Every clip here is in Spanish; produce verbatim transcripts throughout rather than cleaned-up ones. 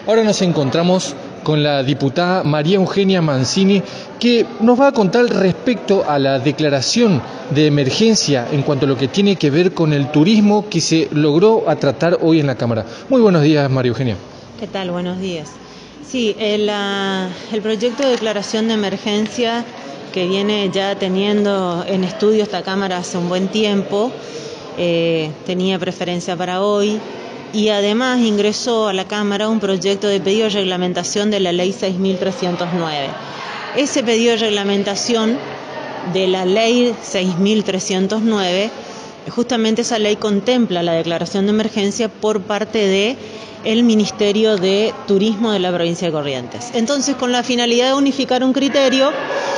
Ahora nos encontramos con la diputada María Eugenia Mancini, que nos va a contar respecto a la declaración de emergencia en cuanto a lo que tiene que ver con el turismo que se logró a tratar hoy en la Cámara. Muy buenos días, María Eugenia. ¿Qué tal? Buenos días. Sí, el, uh, el proyecto de declaración de emergencia que viene ya teniendo en estudio esta Cámara hace un buen tiempo, eh, tenía preferencia para hoy, y además ingresó a la Cámara un proyecto de pedido de reglamentación de la Ley seis mil trescientos nueve. Ese pedido de reglamentación de la Ley seis mil trescientos nueve, justamente esa ley contempla la declaración de emergencia por parte de el Ministerio de Turismo de la provincia de Corrientes. Entonces, con la finalidad de unificar un criterio,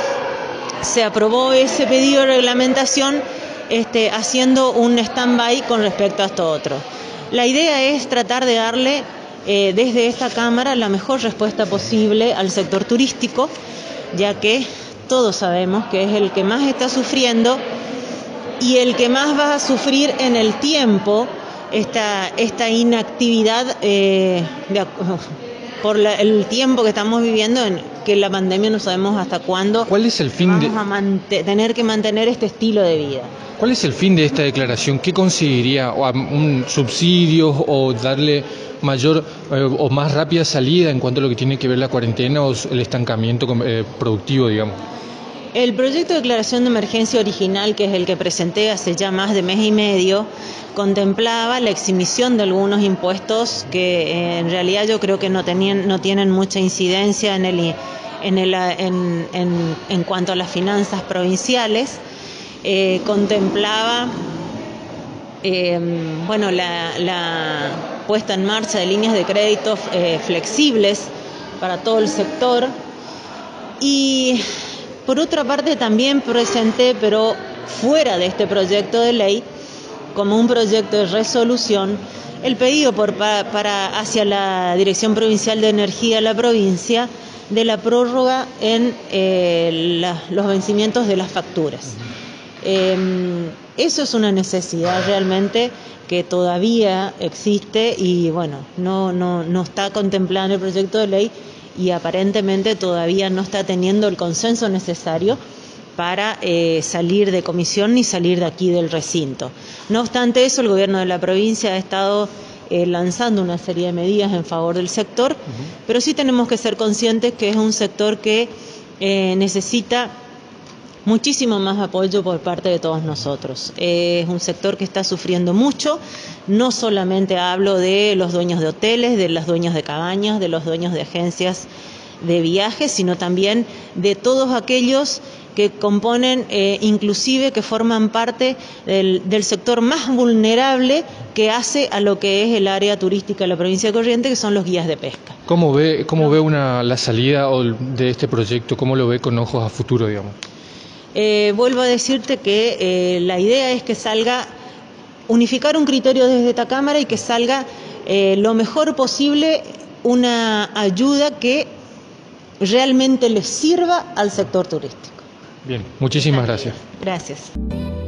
se aprobó ese pedido de reglamentación este, haciendo un stand-by con respecto a esto otro. La idea es tratar de darle eh, desde esta Cámara la mejor respuesta posible al sector turístico, ya que todos sabemos que es el que más está sufriendo y el que más va a sufrir en el tiempo esta, esta inactividad eh, de, por la, el tiempo que estamos viviendo, en que la pandemia no sabemos hasta cuándo. ¿Cuál es el fin vamos de... a tener que mantener este estilo de vida? ¿Cuál es el fin de esta declaración? ¿Qué conseguiría? ¿Un subsidio o darle mayor eh, o más rápida salida en cuanto a lo que tiene que ver la cuarentena o el estancamiento eh, productivo, digamos? El proyecto de declaración de emergencia original, que es el que presenté hace ya más de mes y medio, contemplaba la exhibición de algunos impuestos que eh, en realidad yo creo que no tenían, no tienen mucha incidencia en el en el en, en, en cuanto a las finanzas provinciales. Eh, contemplaba eh, bueno la, la puesta en marcha de líneas de crédito eh, flexibles para todo el sector, y por otra parte también presenté, pero fuera de este proyecto de ley, como un proyecto de resolución, el pedido por, para, para hacia la Dirección Provincial de Energía de la provincia de la prórroga en eh, la, los vencimientos de las facturas. Eh, eso es una necesidad realmente que todavía existe y bueno, no, no, no está contemplada en el proyecto de ley y aparentemente todavía no está teniendo el consenso necesario para eh, salir de comisión ni salir de aquí del recinto. No obstante eso, el gobierno de la provincia ha estado eh, lanzando una serie de medidas en favor del sector, uh-huh. Pero sí tenemos que ser conscientes que es un sector que eh, necesita muchísimo más apoyo por parte de todos nosotros. Eh, es un sector que está sufriendo mucho, no solamente hablo de los dueños de hoteles, de los dueños de cabañas, de los dueños de agencias de viajes, sino también de todos aquellos que componen, eh, inclusive que forman parte del, del sector más vulnerable que hace a lo que es el área turística de la provincia de Corrientes, que son los guías de pesca. ¿Cómo ve, cómo ve una, la salida de este proyecto? ¿Cómo lo ve con ojos a futuro, digamos? Eh, vuelvo a decirte que eh, la idea es que salga, unificar un criterio desde esta Cámara y que salga eh, lo mejor posible una ayuda que realmente les sirva al sector turístico. Bien, muchísimas gracias. Gracias.